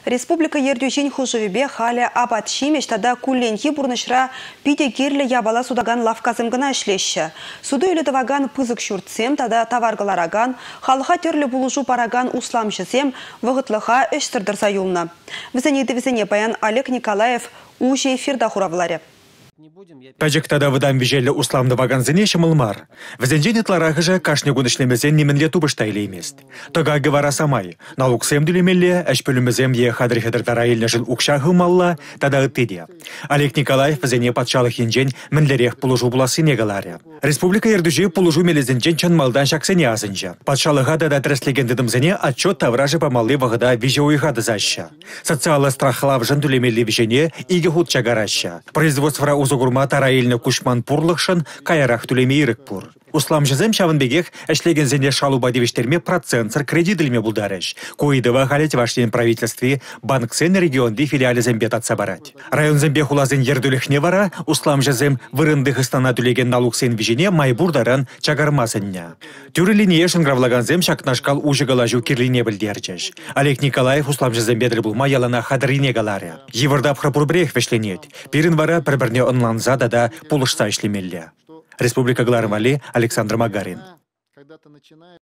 Республика ердюжин хужевебе халя абат шимеш тада кулленхи бурнышра пиде кирлі ябала судаган лавказым гына ішлеші. Суды үлітіваган пызык шүртсем тада таваргалараган, халыха терлі булужу параган усламшызем вғытлыға өштірдірса юлна. Візіне баян Олег Николаев уже эфирда хуравларе. Тажиктада выдан вижелі усламды ваганзыне шымылмар. Візенжен етларағы жа кашнегун ішлемезен неменле тубышта илеймест. Тога гевара самай. Налуксем дүлемелле, әшпілімізем е хадрихедірдара еліне жыл ұқшағы малла, тада үттеде. Олег Николаев візене патшалық енжен мінлерек пұлыжу бұласы негаларе. Республика ердүжі пұлыжу мелезінжен чын малдан шақсыне азынжа. Патшалыға да трэслегендідімзіне отчет тавражы памаллы вағыда виже уйғады заща. Социалы страхлав жын дүлемелі вижене иге худ чагараща. Производство узугурма тарайылны кушман пурлықшын каярах түлемейрік пур. Услам жызым шавынбегех әшлеген зене шалуба девештерме процентсыр кредитлме булдарыш. Коидыва халет ваштен правительстве банксен регионды филиалы зембет атса барать. Район зембе хулазен ердулехне вара, услам жызым вырындых истана түлеген налуксен вижене майбурдаран чагармасыння. Тюрелине ешін гравлаганзем шакнашкал ужыгалажу кирлине білдерчеш. Олег Николаев услам жызым бедір булма ялана хадрине галаре. Евардап храпурбрех вешленет. Пирин вара бір-бірне онланза да пулышса ишлемелле. Республика Глармали, Александр Магарин.